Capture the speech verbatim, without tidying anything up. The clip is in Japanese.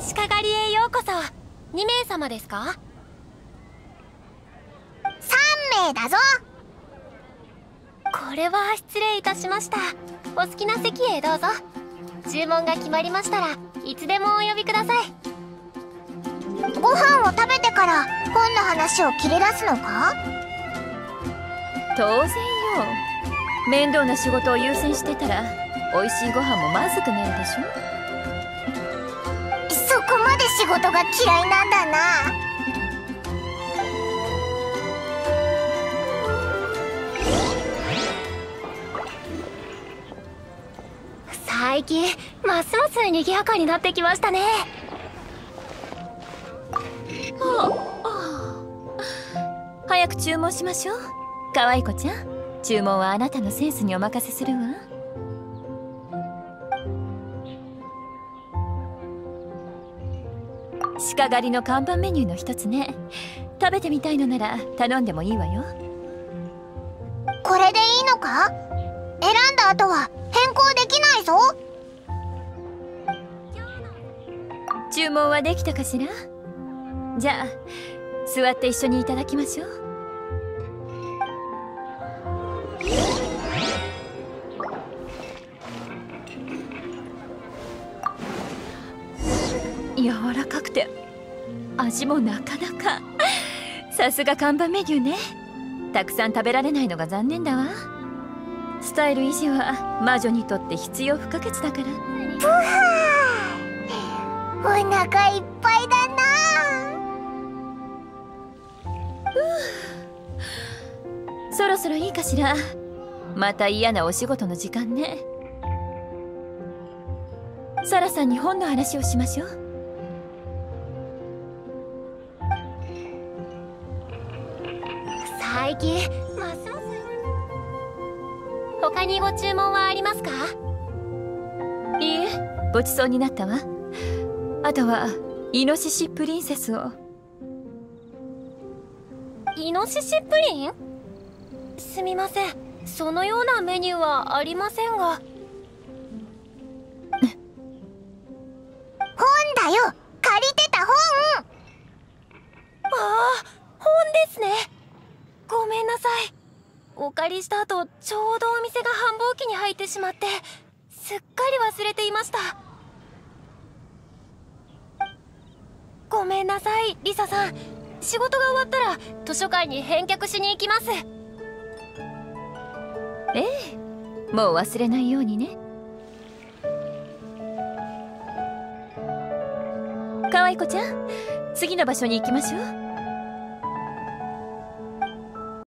鹿狩りへようこそ。にめいさまですか？ さんめいだぞ。 これは失礼いたしました。お好きな席へどうぞ。注文が決まりましたらいつでもお呼びください。 ご飯を食べてから本の話を切り出すのか？ 当然よ。面倒な仕事を優先してたら美味しいご飯もまずくなるでしょ。 そこまで仕事が嫌いなんだな。 最近ますます賑やかになってきましたね。 早く注文しましょう。可愛い子ちゃん、注文はあなたのセンスにお任せするわ。鹿狩りの看板メニューの一つね。食べてみたいのなら頼んでもいいわよ。 これでいいのか？選んだ後は変更できないぞ。 注文はできたかしら？じゃあ座って一緒にいただきましょう。柔らかくて味もなかなか。さすが看板メニューね。たくさん食べられないのが残念だわ。スタイル維持は魔女にとって必要不可欠だから。 ぷはー、お腹いっぱいだな。 そろそろいいかしら。また嫌なお仕事の時間ね。サラさんに本の話をしましょう。 最近ますます。他にご注文はありますか？ いいえ、ごちそうになったわ。あとはイノシシプリンセスを。 イノシシプリン？すみません、そのようなメニューはありませんが。 本だよ、借りてた本。 ああ、本ですね。ごめんなさい。お借りした後ちょうどお店が繁忙期に入ってしまってすっかり忘れていました。ごめんなさい、リサさん。仕事が終わったら図書館に返却しに行きます。 ええ、もう忘れないようにね。可愛い子ちゃん、次の場所に行きましょう。